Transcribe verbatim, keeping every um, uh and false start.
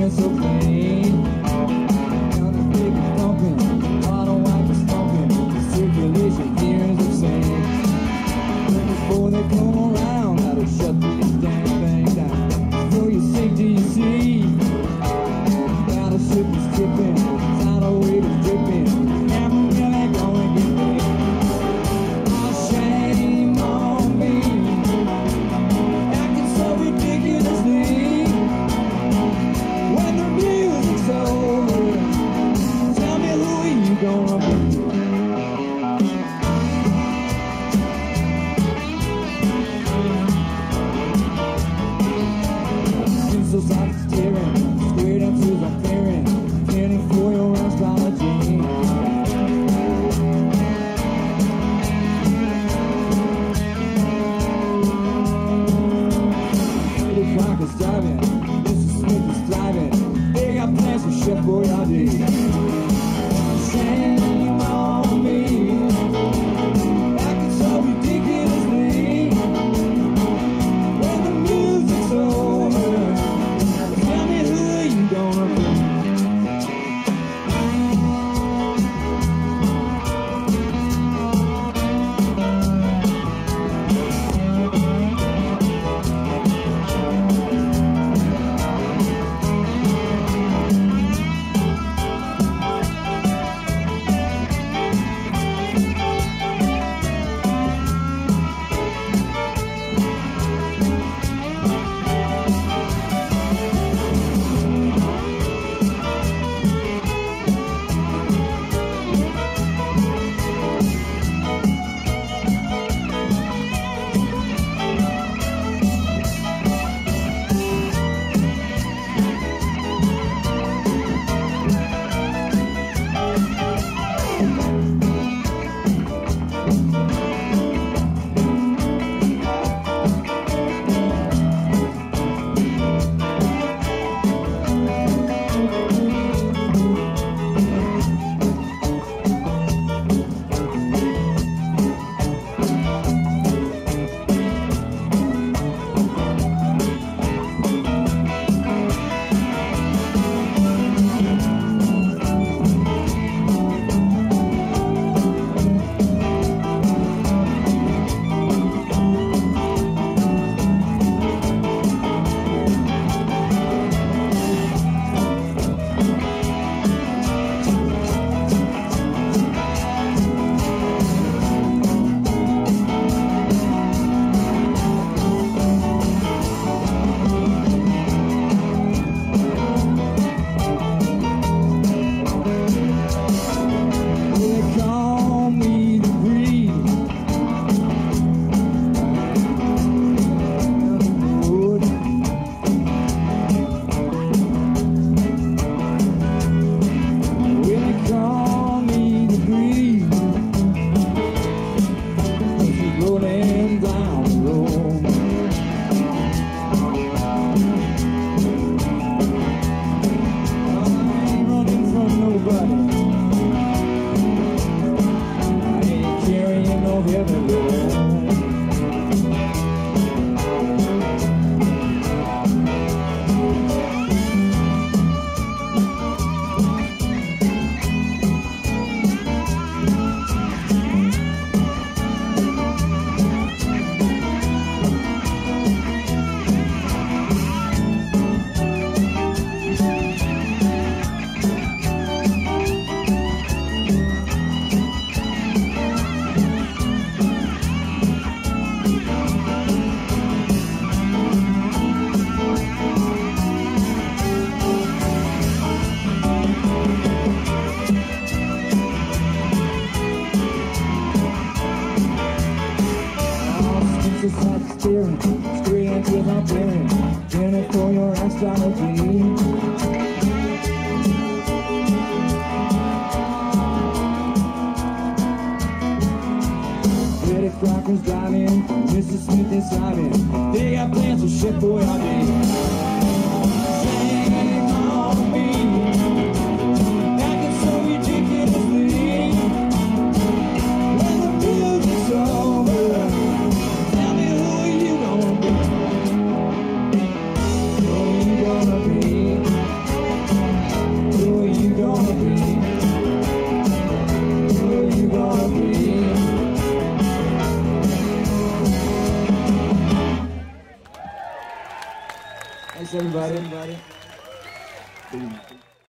feeling so clean. Now the baby's pumping, bottle wipe is thumping, the circulation here is insane. But before they come around, gotta shut these damn things down. For your safety, you see, battleship is tipping, tidal wave is dripping, never really gonna get me. Oh, shame on me, acting so ridiculously. When the music's over, tell me who are you gonna be? So soft it's tearing, straight up to the fearing, canning for your astrology. The clock is driving, Mister Smith is thriving, they got plans for Chef Boyardee. Shame on me, acting so ridiculously. When the music's over, tell me who you gonna be. Straight into my brain, in for your astrology. Betty Crocker's driving, Mister Smith is driving, they got plans for Chef Boyardee. Shame on me, acting so ridiculously. When the music's over, tell me who you gonna be. Who you gonna be? everybody. Boom.